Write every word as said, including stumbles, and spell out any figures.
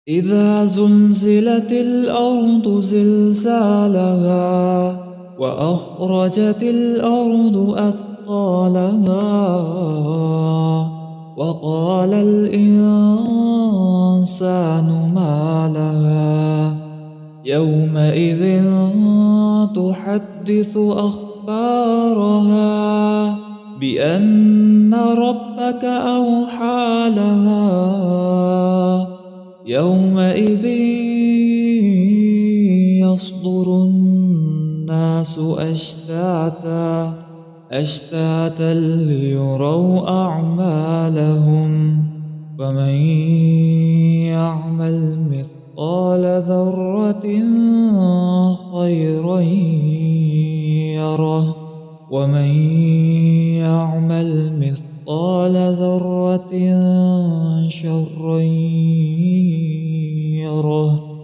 إذا زلزلت الأرض زلزالها وأخرجت الأرض أثقالها وقال الإنسان ما لها يومئذ تحدث أخبارها بأن ربك أوحى لها يومئذ يصدر الناس أشتاتا أشتاتا ليروا أعمالهم ومن يعمل مثقال ذرة خيرا يره ومن يعمل مثقال ذرة شرا يره